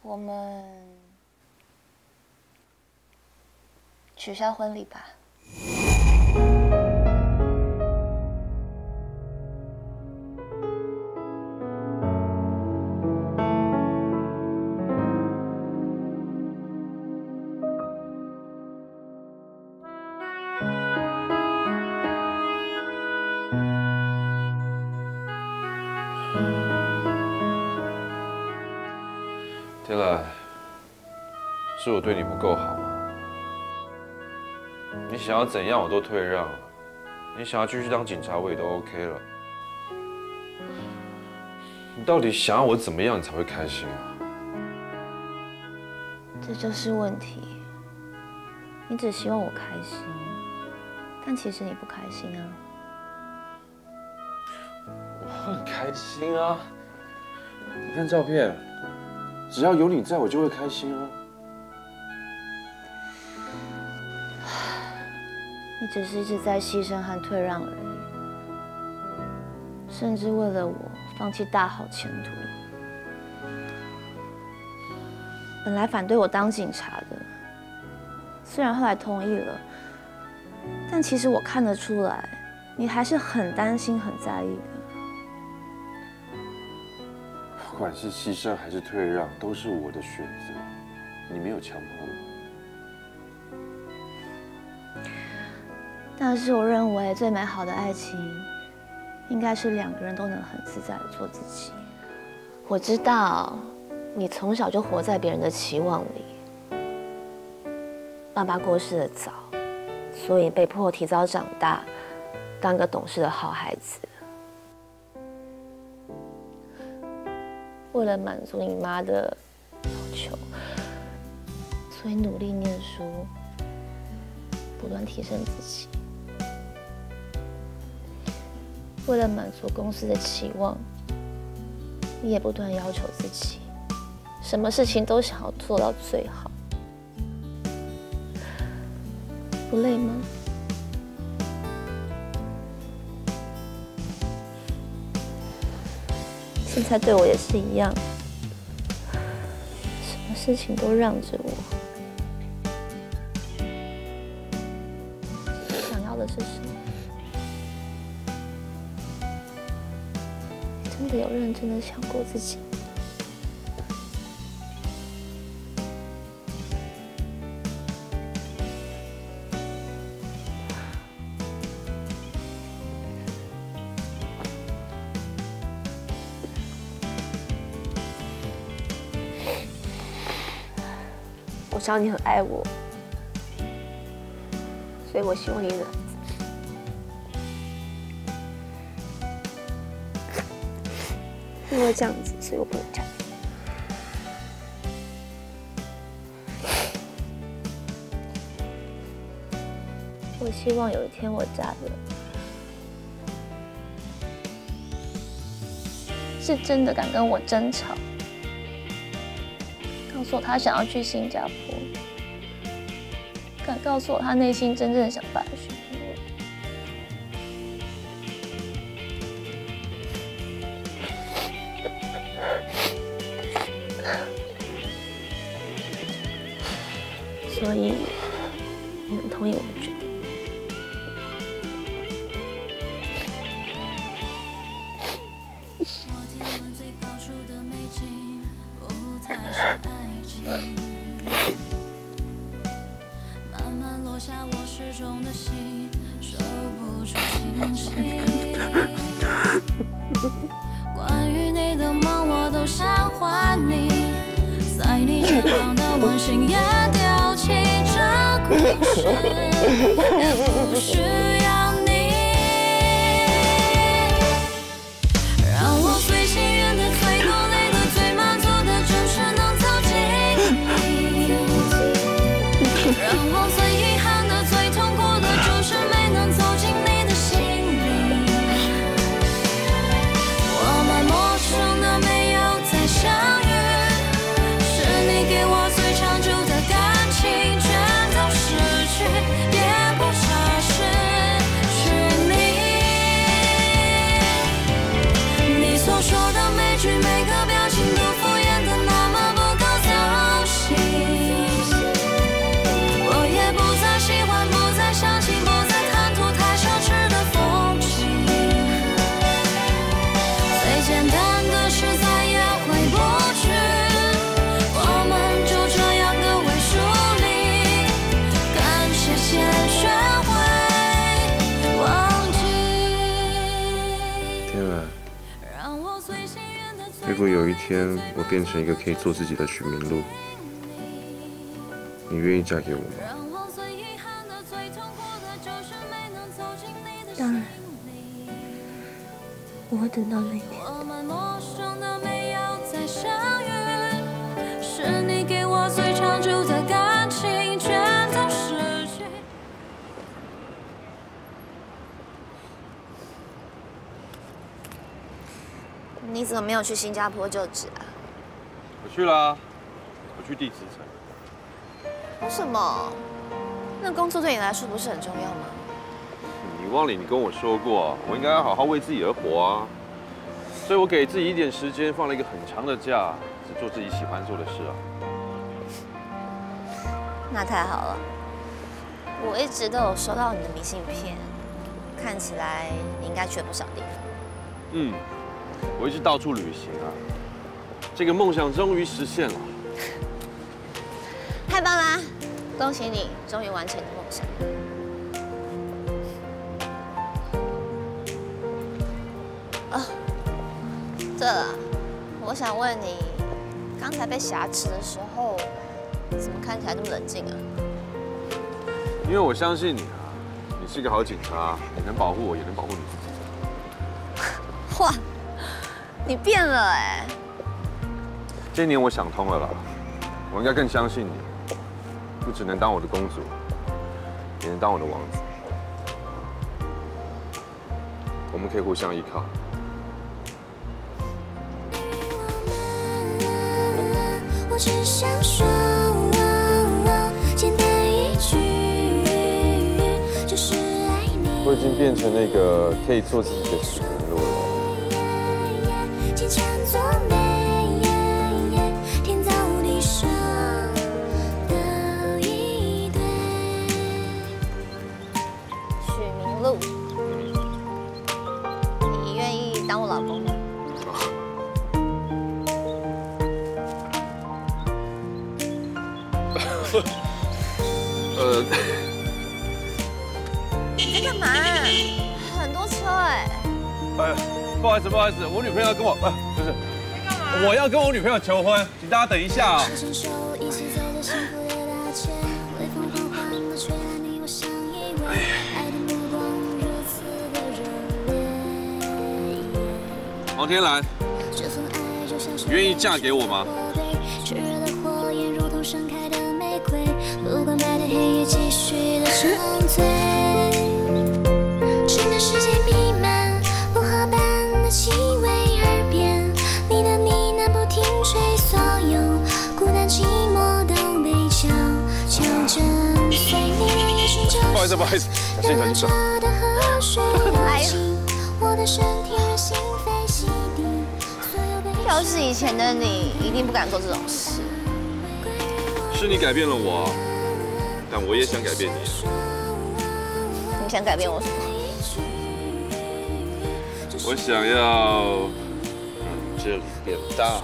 我们取消婚礼吧。 天来，是我对你不够好吗？你想要怎样我都退让了，你想要继续当警察我也都 OK 了。你到底想要我怎么样你才会开心啊？ 这就是问题。你只希望我开心，但其实你不开心啊。 我很开心啊！你看照片。 只要有你在，我就会开心啊！ 你只是一直在牺牲和退让而已，甚至为了我放弃大好前途。本来反对我当警察的，虽然后来同意了，但其实我看得出来，你还是很担心、很在意的。 不管是牺牲还是退让，都是我的选择，你没有强迫我。 但是我认为最美好的爱情，应该是两个人都能很自在的做自己。我知道你从小就活在别人的期望里，爸爸过世的早，所以被迫提早长大，当个懂事的好孩子。 为了满足你妈的要求，所以努力念书，不断提升自己。为了满足公司的期望，你也不断要求自己，什么事情都想要做到最好。不累吗？ 现在对我也是一样，什么事情都让着我。想要的是什么？真的有认真的想过自己？我知道你很爱我，所以我希望你能。因为这样子，所以我不能嫁给你。我希望有一天我嫁的是真的敢跟我争吵。 告诉我他想要去新加坡，敢告诉我他内心真正的想法是什么。所以，你能同意我的决定？ 慢慢落下我失重的心，收不住清醒。关于你的梦，我都想还你，在你身旁的温馨也丢弃，这故事也不需要你。让我最幸运的、最努力的、最满足的，就是能走进你。让我最遗憾的、最痛苦的，就是没能走进你的心里。我们陌生的没有再相遇，是你给我最长久的感情，全都失去，也不差是天我变成一个可以做自己的许明路，你愿意嫁给我吗？ 当然，我会等到那一天。 是你给我最长久的感情，全都失去。 你怎么没有去新加坡就职啊？ 我去啦，我去地质城。 为什么？那工作对你来说不是很重要吗？ 你忘了你跟我说过，我应该要好好为自己而活啊。所以我给自己一点时间，放了一个很长的假，只做自己喜欢做的事啊。 那太好了，我一直都有收到你的明信片，看起来你应该去了不少地方。 嗯，我一直到处旅行啊，这个梦想终于实现了。 太棒啦！恭喜你，终于完成你的梦想。对了，我想问你，刚才被挟持的时候，怎么看起来那么冷静啊？ 因为我相信你啊，你是个好警察，你能保护我，也能保护你自己。 哇，你变了哎！ 这一年我想通了啦，我应该更相信你，不只能当我的公主，也能当我的王子。我们可以互相依靠。 我只想说，简单一句，就是爱你。 我已经变成那个可以做自己的许明路了。 牵缠作美，天造地设的一对。 许明路，你愿意当我老公吗？你在干嘛？很多车哎！ 哎，不好意思，我女朋友要跟我，不是，我要跟我女朋友求婚，请大家等一下啊。 手牵手一起走在幸福的大街，微风缓缓地吹来你我相依偎，爱的目光如此的热烈。 王天蓝， 这份爱就像是你愿意嫁给我吗？ 炽热的火焰如同盛开的玫瑰，不管白天黑夜继续的沉醉。整个世界弥漫薄荷般的气味，耳边你的呢喃不停吹，所有孤单寂寞都被悄悄震碎。你让夜深就不好意思，小心手。 的河水流进我的身体，让心扉洗涤所有悲伤。 要是以前的你，一定不敢做这种事。 是你改变了我，但我也想改变你。 你想改变我什么？ 我想要这里变大。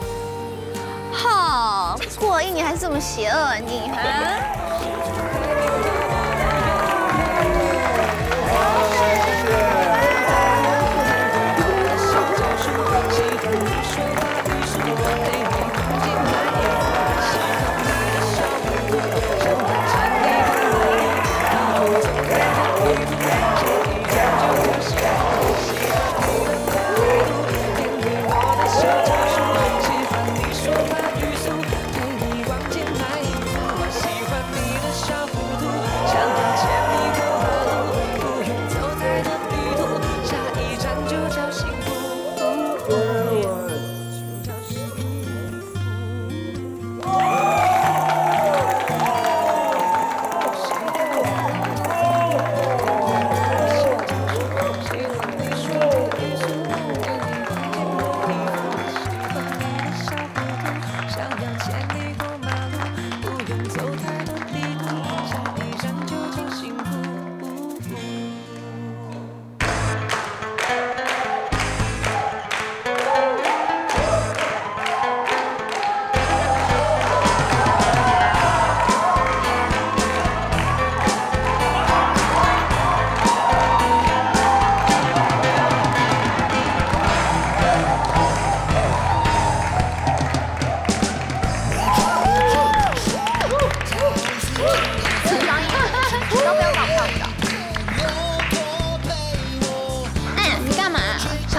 好，过一年还是这么邪恶，你还？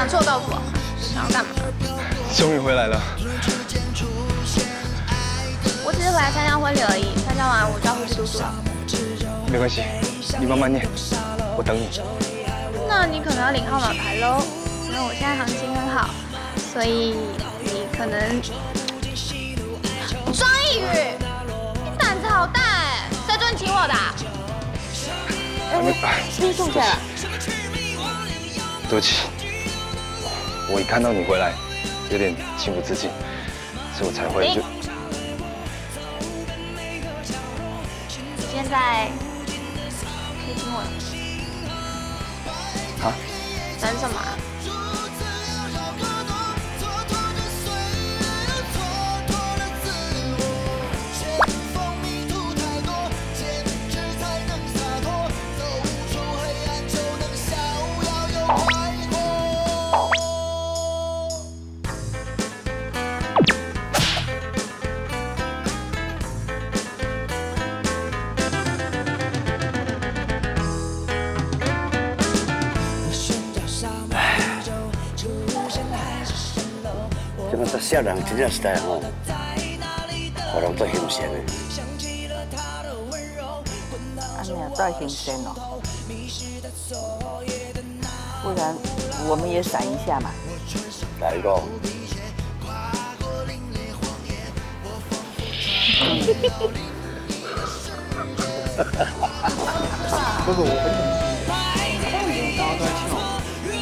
想吃我告诉我，想要干嘛？ 终于回来了。 我只是回来参加婚礼而已，参加完我就要回去读书了。 没关系，你慢慢念，我等你。 那你可能要领号码牌喽，因为我现在行情很好，所以你可能。庄一宇，你胆子好大哎！谁准你请我的？ 你坐下了。 对不起，我一看到你回来，有点情不自禁，所以我才会就。 你现在可以亲我了。 啊？ 等什么啊？ 这个少人真正是在吼，互人做欣赏的。 啊，没有带新鲜哦，不然我们也闪一下嘛。 哪一个？ 哥哥，我很冷静，大家都在听哦。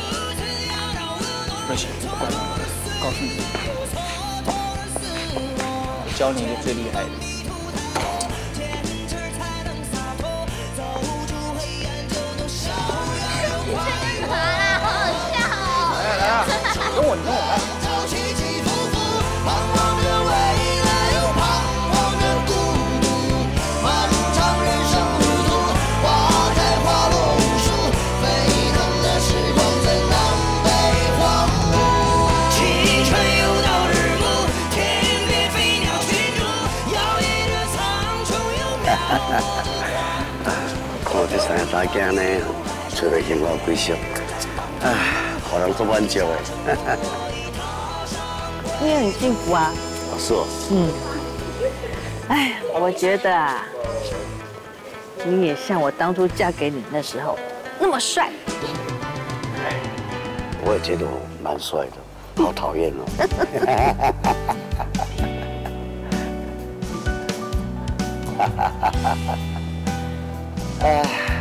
没事，不管了，告诉你，我教你一个最厉害的。 干嘛啦？好好笑哦！ 来啊，跟我来。 看这三个大囝呢，找个幸福归宿，唉，互人足满足的。 你也很幸福啊。 哦，是哦。 哎，我觉得啊，你也像我当初嫁给你那时候那么帅。 我也觉得我蛮帅的，好讨厌哦。哎。